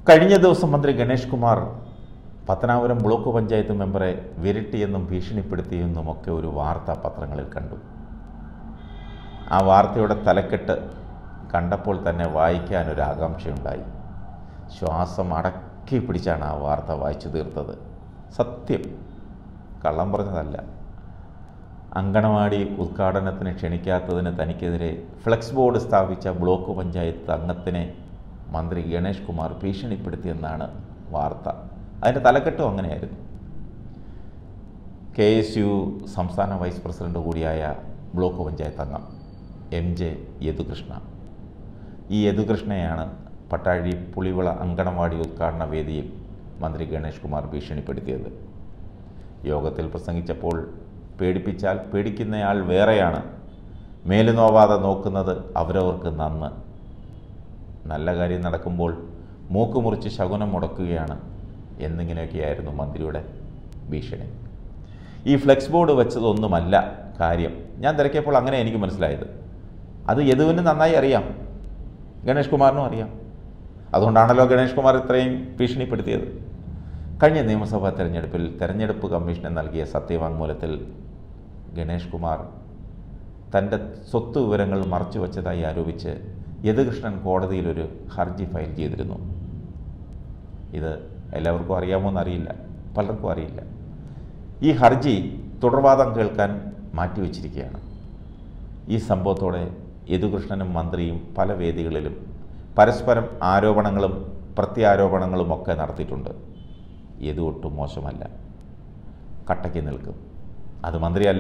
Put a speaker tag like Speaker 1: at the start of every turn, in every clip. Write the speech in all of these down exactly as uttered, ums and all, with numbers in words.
Speaker 1: കഴിഞ്ഞ ദിവസം മന്ത്രി ഗണേഷ് കുമാർ പത്തനാപുരം ബ്ലോക്ക് പഞ്ചായത്ത് മെമ്പറെ വിരട്ടിയെന്നും ഭീഷണിപ്പെടുത്തിയെന്നും ഒക്കെ ഒരു വാർത്ത പത്രങ്ങളിൽ കണ്ടു. ആ വാർത്തയുടെ തലക്കെട്ട് കണ്ടപ്പോൾ തന്നെ വായിക്കാനൊരു ആകാംക്ഷയുണ്ടായി. ശ്വാസം അടക്കി പിടിച്ചാണ് ആ വാർത്ത വായിച്ചു തീർത്തത്. സത്യം, കള്ളം പറഞ്ഞതല്ല. അങ്കണവാടി ഉദ്ഘാടനത്തിന് ക്ഷണിക്കാത്തതിന് തനിക്കെതിരെ ഫ്ലെക്സ് ബോർഡ് സ്ഥാപിച്ച ബ്ലോക്ക് പഞ്ചായത്ത് അംഗത്തിനെ മന്ത്രി ഗണേഷ് കുമാർ ഭീഷണിപ്പെടുത്തിയെന്നാണ് വാർത്ത. അതിൻ്റെ തലക്കെട്ടും അങ്ങനെയായിരുന്നു. കെ എസ് യു സംസ്ഥാന വൈസ് പ്രസിഡന്റ് കൂടിയായ ബ്ലോക്ക് പഞ്ചായത്ത് അംഗം എം ജെ യദുകൃഷ്ണ. ഈ യദുകൃഷ്ണയാണ് പട്ടാഴി പുളിവിള അങ്കണവാടി ഉദ്ഘാടന വേദിയിൽ മന്ത്രി ഗണേഷ് കുമാർ ഭീഷണിപ്പെടുത്തിയത്. യോഗത്തിൽ പ്രസംഗിച്ചപ്പോൾ പേടിപ്പിച്ചാൽ പേടിക്കുന്നയാൾ വേറെയാണ്, മേലുനോവാതെ നോക്കുന്നത് അവരവർക്ക് നന്ന്, നല്ല കാര്യം നടക്കുമ്പോൾ മൂക്ക് മുറിച്ച് ശകുനം മുടക്കുകയാണ് എന്നിങ്ങനെയൊക്കെയായിരുന്നു മന്ത്രിയുടെ ഭീഷണി. ഈ ഫ്ലെക്സ് ബോർഡ് വെച്ചതൊന്നുമല്ല കാര്യം. ഞാൻ തിരക്കിയപ്പോൾ അങ്ങനെ എനിക്ക് മനസ്സിലായത്. അത് യദുവിന് നന്നായി അറിയാം, ഗണേഷ് കുമാറിനും അറിയാം. അതുകൊണ്ടാണല്ലോ ഗണേഷ് കുമാർ ഇത്രയും ഭീഷണിപ്പെടുത്തിയത്. കഴിഞ്ഞ നിയമസഭാ തെരഞ്ഞെടുപ്പിൽ തെരഞ്ഞെടുപ്പ് കമ്മീഷന് നൽകിയ സത്യവാങ്മൂലത്തിൽ ഗണേഷ് കുമാർ തൻ്റെ സ്വത്ത് വിവരങ്ങൾ മറച്ചു വച്ചതായി ആരോപിച്ച് യദുകൃഷ്ണൻ കോടതിയിലൊരു ഹർജി ഫയൽ ചെയ്തിരുന്നു. ഇത് എല്ലാവർക്കും അറിയാമോ എന്നറിയില്ല, പലർക്കും അറിയില്ല. ഈ ഹർജി തുടർവാദം കേൾക്കാൻ മാറ്റിവെച്ചിരിക്കുകയാണ്. ഈ സംഭവത്തോടെ യദുകൃഷ്ണനും മന്ത്രിയും പല വേദികളിലും പരസ്പരം ആരോപണങ്ങളും പ്രത്യാരോപണങ്ങളും ഒക്കെ നടത്തിയിട്ടുണ്ട്. യദു ഒട്ടും മോശമല്ല, കട്ടയ്ക്ക് നിൽക്കും. അത് മന്ത്രിയല്ല,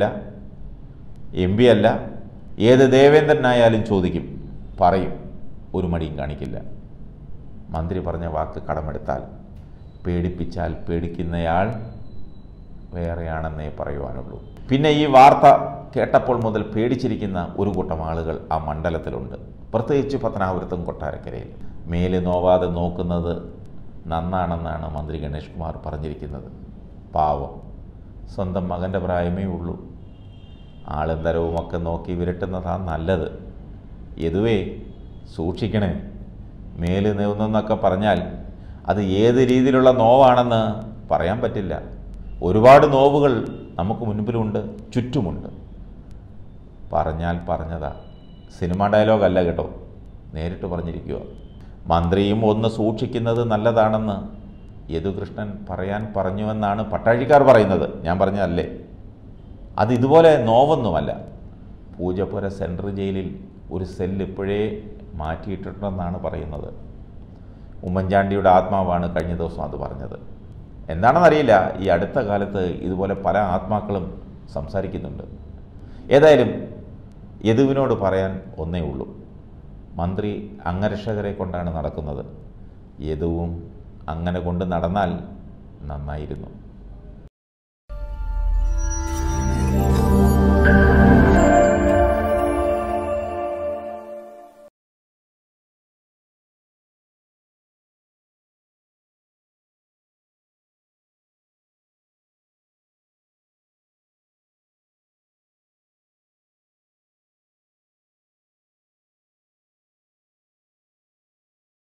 Speaker 1: എം പി അല്ല, ഏത് ദേവേന്ദ്രനായാലും ചോദിക്കും, പറയും, ഒരു മടിയും കാണിക്കില്ല. മന്ത്രി പറഞ്ഞ വാക്ക് കടമെടുത്താൽ പേടിപ്പിച്ചാൽ പേടിക്കുന്നയാൾ വേറെയാണെന്നേ പറയുവാനുള്ളൂ. പിന്നെ ഈ വാർത്ത കേട്ടപ്പോൾ മുതൽ പേടിച്ചിരിക്കുന്ന ഒരു കൂട്ടം ആളുകൾ ആ മണ്ഡലത്തിലുണ്ട്, പ്രത്യേകിച്ച് പത്തനാപുരത്തും കൊട്ടാരക്കരയിൽ. മേല് നോവാതെ നോക്കുന്നത് നന്നാണെന്നാണ് മന്ത്രി ഗണേഷ് കുമാർ പറഞ്ഞിരിക്കുന്നത്. പാവം, സ്വന്തം മകൻ്റെ പ്രായമേ ഉള്ളൂ. ആളും തരവുമൊക്കെ നോക്കി വിരട്ടുന്നതാണ് നല്ലത്. യദുവേ, സൂക്ഷിക്കണേ. മേല് നീവുന്നൊക്കെ പറഞ്ഞാൽ അത് ഏത് രീതിയിലുള്ള നോവാണെന്ന് പറയാൻ പറ്റില്ല. ഒരുപാട് നോവുകൾ നമുക്ക് മുൻപിലുണ്ട്, ചുറ്റുമുണ്ട്. പറഞ്ഞാൽ പറഞ്ഞതാ, സിനിമ ഡയലോഗല്ല കേട്ടോ, നേരിട്ട് പറഞ്ഞിരിക്കുക. മന്ത്രിയും ഒന്ന് സൂക്ഷിക്കുന്നത് നല്ലതാണെന്ന് യദുകൃഷ്ണൻ പറയാൻ പറഞ്ഞുവെന്നാണ് പട്ടാഴിക്കാർ പറയുന്നത്. ഞാൻ പറഞ്ഞതല്ലേ. അത് ഇതുപോലെ നോവൊന്നുമല്ല. പൂജപ്പുര സെൻട്രൽ ജയിലിൽ ഒരു സെല്ല് ഇപ്പോഴേ മാറ്റിയിട്ടുണ്ടെന്നാണ് പറയുന്നത്. ഉമ്മൻചാണ്ടിയുടെ ആത്മാവാണ് കഴിഞ്ഞ ദിവസം അത് പറഞ്ഞത്. എന്താണെന്നറിയില്ല, ഈ അടുത്ത കാലത്ത് ഇതുപോലെ പല ആത്മാക്കളും സംസാരിക്കുന്നുണ്ട്. ഏതായാലും യദുവിനോട് പറയാൻ ഒന്നേ ഉള്ളൂ, മന്ത്രി അംഗരക്ഷകരെ കൊണ്ടാണ് നടക്കുന്നത്. യദുവും അങ്ങനെ കൊണ്ട് നടന്നാൽ നന്നായിരുന്നു.